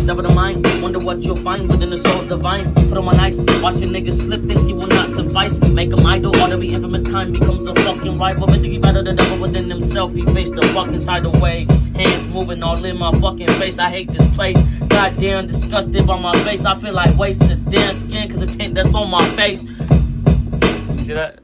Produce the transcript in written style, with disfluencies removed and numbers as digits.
sever the mind. Wonder what you'll find within the soul's divine. Put on my nice, watch your niggas slip, think you will not suffice. Make him idle, all every infamous time becomes a fucking rival. Basically battle the devil within himself, he faced the fucking tidal wave. Hands moving all in my fucking face, I hate this place. Goddamn disgusted by my face, I feel like wasted damn skin cause the tint that's on my face. You see that?